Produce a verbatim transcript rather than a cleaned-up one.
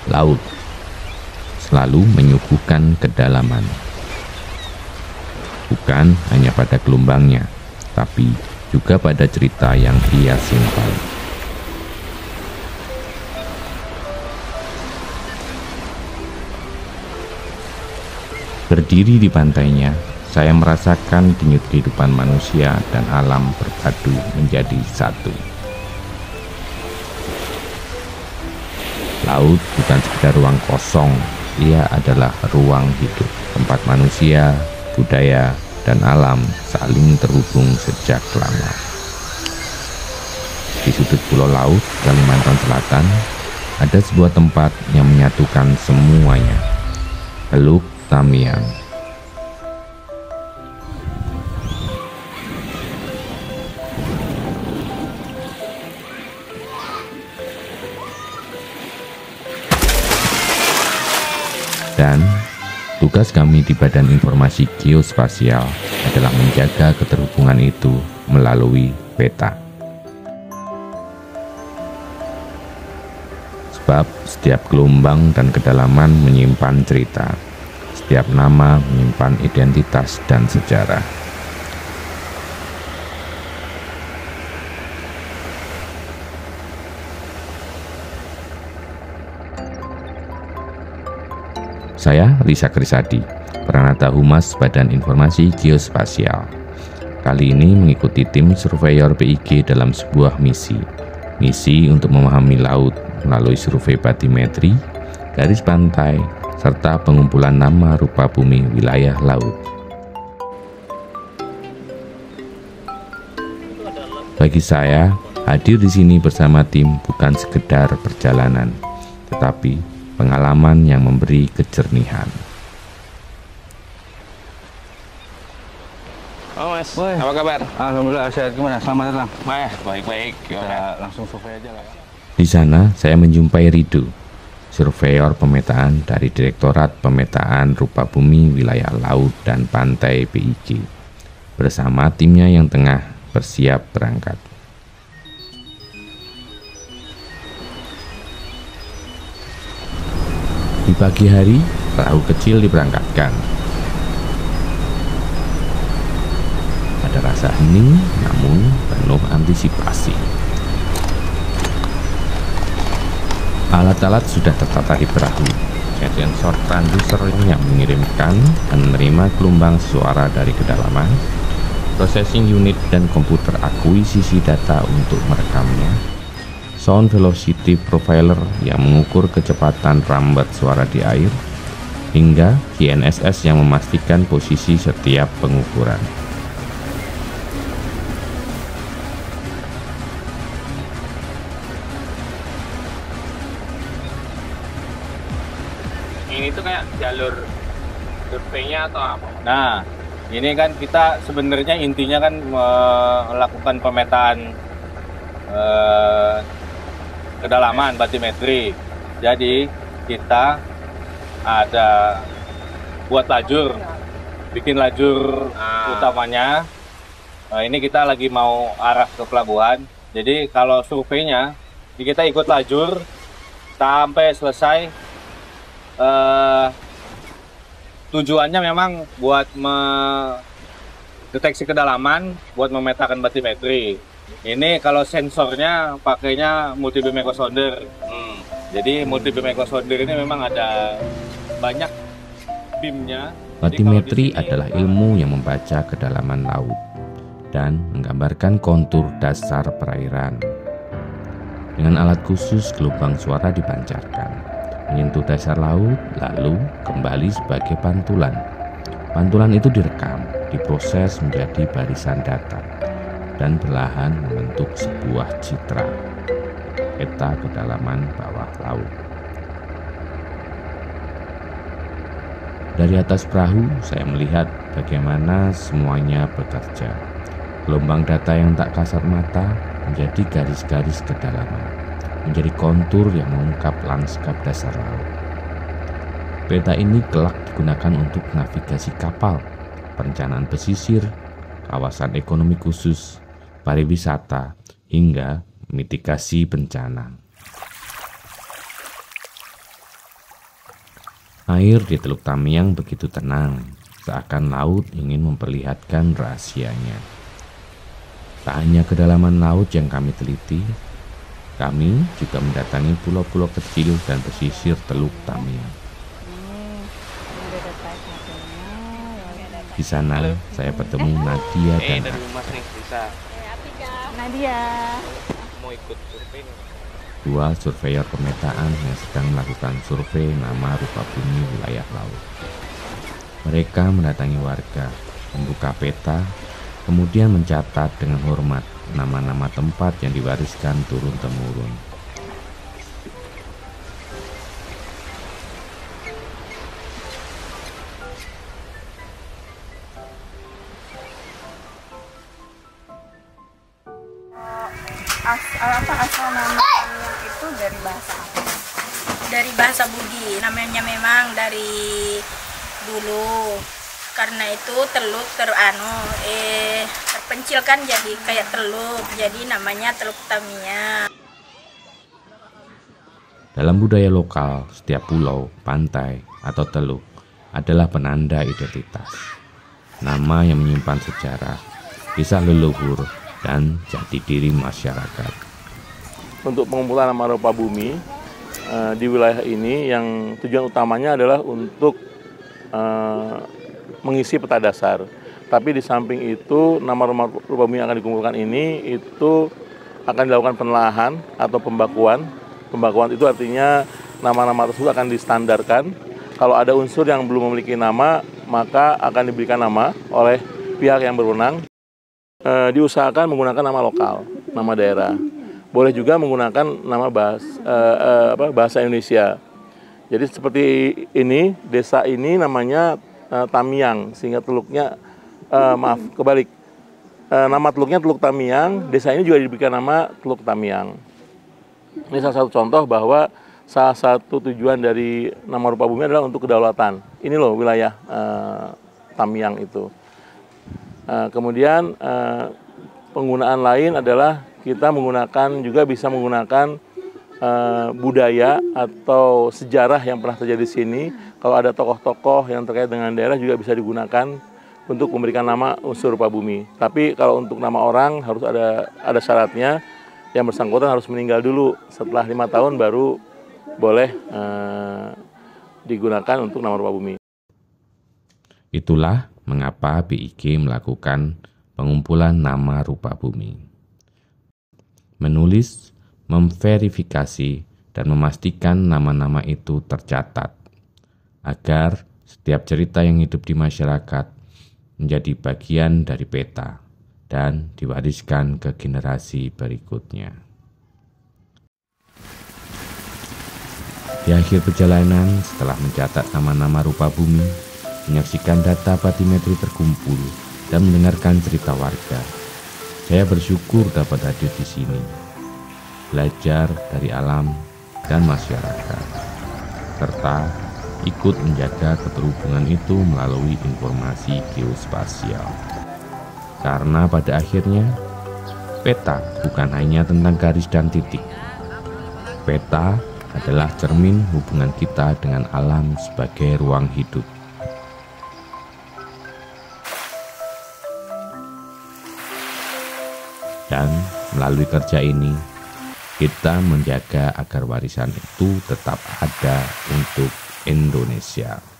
Laut selalu menyuguhkan kedalaman. Bukan hanya pada gelombangnya, tapi juga pada cerita yang ia simpan. Berdiri di pantainya, saya merasakan denyut kehidupan manusia dan alam berpadu menjadi satu. Laut bukan sekedar ruang kosong, ia adalah ruang hidup, tempat manusia, budaya, dan alam saling terhubung sejak lama. Di sudut pulau laut, Kalimantan Selatan, ada sebuah tempat yang menyatukan semuanya, Teluk Tamiang. Dan tugas kami di Badan Informasi Geospasial adalah menjaga keterhubungan itu melalui peta. Sebab setiap gelombang dan kedalaman menyimpan cerita, setiap nama menyimpan identitas dan sejarah. Saya Risa Krisadi, Pranata Humas Badan Informasi Geospasial. Kali ini mengikuti tim surveyor B I G dalam sebuah misi. Misi untuk memahami laut melalui survei batimetri, garis pantai, serta pengumpulan nama rupa bumi wilayah laut. Bagi saya, hadir di sini bersama tim bukan sekedar perjalanan, tetapi pengalaman yang memberi kejernihan. Oh mas, Woy. apa kabar? Alhamdulillah sehat. Gimana? Selamat datang. Wah, baik-baik. Kita langsung survei aja lah ya. Di sana saya menjumpai Rido, surveyor pemetaan dari Direktorat Pemetaan Rupa Bumi Wilayah Laut dan Pantai B I G, bersama timnya yang tengah bersiap berangkat. Di pagi hari, perahu kecil diberangkatkan. Ada rasa hening, namun penuh antisipasi. Alat-alat sudah tertata di perahu. Sensor transducer yang mengirimkan dan menerima gelombang suara dari kedalaman, processing unit dan komputer akuisisi data untuk merekamnya, sound velocity profiler yang mengukur kecepatan rambat suara di air, hingga G N S S yang memastikan posisi setiap pengukuran. Ini tuh kayak jalur surveinya atau apa? Nah, ini kan kita sebenarnya intinya kan melakukan pemetaan eh, kedalaman batimetri. Jadi kita ada buat lajur, bikin lajur Ah. utamanya. Nah, ini kita lagi mau arah ke pelabuhan. Jadi kalau surveinya kita ikut lajur sampai selesai. Eh, tujuannya memang buat mendeteksi kedalaman, buat memetakan batimetri. Ini kalau sensornya pakainya multi beam echo sounder. Hmm. Jadi multi beam echo sounder ini memang ada banyak beamnya. Batimetri adalah ilmu yang membaca kedalaman laut dan menggambarkan kontur dasar perairan. Dengan alat khusus, gelombang suara dipancarkan, menyentuh dasar laut, lalu kembali sebagai pantulan. Pantulan itu direkam, diproses menjadi barisan data, dan perlahan membentuk sebuah citra, peta kedalaman bawah laut. Dari atas perahu, saya melihat bagaimana semuanya bekerja. Gelombang data yang tak kasat mata menjadi garis-garis kedalaman, menjadi kontur yang mengungkap lanskap dasar laut. Peta ini kelak digunakan untuk navigasi kapal, perencanaan pesisir, kawasan ekonomi khusus, pariwisata, hingga mitigasi bencana. Air di Teluk Tamiang begitu tenang, seakan laut ingin memperlihatkan rahasianya. Tak hanya kedalaman laut yang kami teliti, kami juga mendatangi pulau-pulau kecil dan pesisir Teluk Tamiang. Di sana saya bertemu Nadia dan Eh, dari Mas nih, bisa. Nadia. Mau ikut survei nih. dua surveyor pemetaan yang sedang melakukan survei nama rupa bumi wilayah laut. Mereka mendatangi warga, membuka peta, kemudian mencatat dengan hormat nama-nama tempat yang diwariskan turun-temurun. As, apa asal nama Tamiang itu dari bahasa apa? Dari bahasa Bugis, namanya memang dari dulu. Karena itu teluk teranu eh terpencil kan, jadi kayak teluk, jadi namanya Teluk Tamiang. Dalam budaya lokal, setiap pulau, pantai, atau teluk adalah penanda identitas. Nama yang menyimpan sejarah, kisah leluhur, dan jati diri masyarakat. Untuk pengumpulan nama rupa bumi uh, di wilayah ini, yang tujuan utamanya adalah untuk uh, mengisi peta dasar. Tapi di samping itu, nama rupa bumi yang akan dikumpulkan ini itu akan dilakukan penelaahan atau pembakuan. Pembakuan itu artinya nama-nama tersebut akan distandarkan. Kalau ada unsur yang belum memiliki nama, maka akan diberikan nama oleh pihak yang berwenang. E, diusahakan menggunakan nama lokal, nama daerah. Boleh juga menggunakan nama bahasa, e, e, apa, bahasa Indonesia. Jadi seperti ini, desa ini namanya e, Tamiang, sehingga teluknya, e, maaf, kebalik. E, nama teluknya Teluk Tamiang, desa ini juga diberikan nama Teluk Tamiang. Ini salah satu contoh bahwa salah satu tujuan dari nama rupa bumi adalah untuk kedaulatan. Ini loh wilayah e, Tamiang itu. Uh, kemudian uh, penggunaan lain adalah kita menggunakan juga bisa menggunakan uh, budaya atau sejarah yang pernah terjadi di sini. Kalau ada tokoh-tokoh yang terkait dengan daerah juga bisa digunakan untuk memberikan nama unsur rupa bumi. Tapi kalau untuk nama orang harus ada ada syaratnya, yang bersangkutan harus meninggal dulu. Setelah lima tahun baru boleh uh, digunakan untuk nama rupa bumi. Itulah mengapa B I G melakukan pengumpulan nama rupa bumi. Menulis, memverifikasi, dan memastikan nama-nama itu tercatat, agar setiap cerita yang hidup di masyarakat menjadi bagian dari peta dan diwariskan ke generasi berikutnya. Di akhir perjalanan, setelah mencatat nama-nama rupa bumi, menyaksikan data batimetri terkumpul, dan mendengarkan cerita warga, saya bersyukur dapat hadir di sini, belajar dari alam dan masyarakat, serta ikut menjaga keterhubungan itu melalui informasi geospasial. Karena pada akhirnya, peta bukan hanya tentang garis dan titik. Peta adalah cermin hubungan kita dengan alam sebagai ruang hidup. Dan melalui kerja ini, kita menjaga agar warisan itu tetap ada untuk Indonesia.